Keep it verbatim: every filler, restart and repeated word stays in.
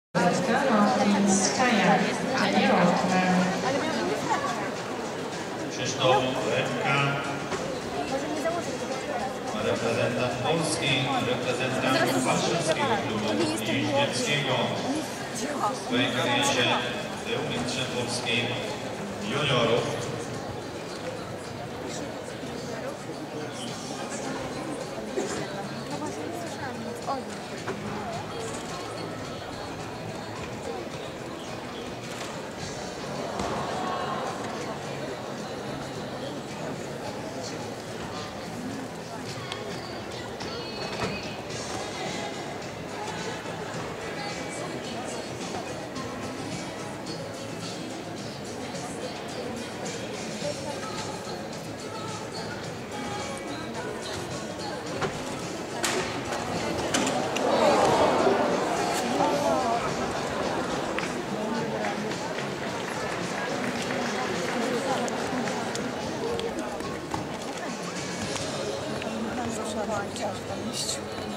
Krzysztof Ręka, reprezentant Polski, reprezentant warszawskiego klubu jeździeckiego. W swojej karierze był mistrzem Polski juniorów. Ciężko iść.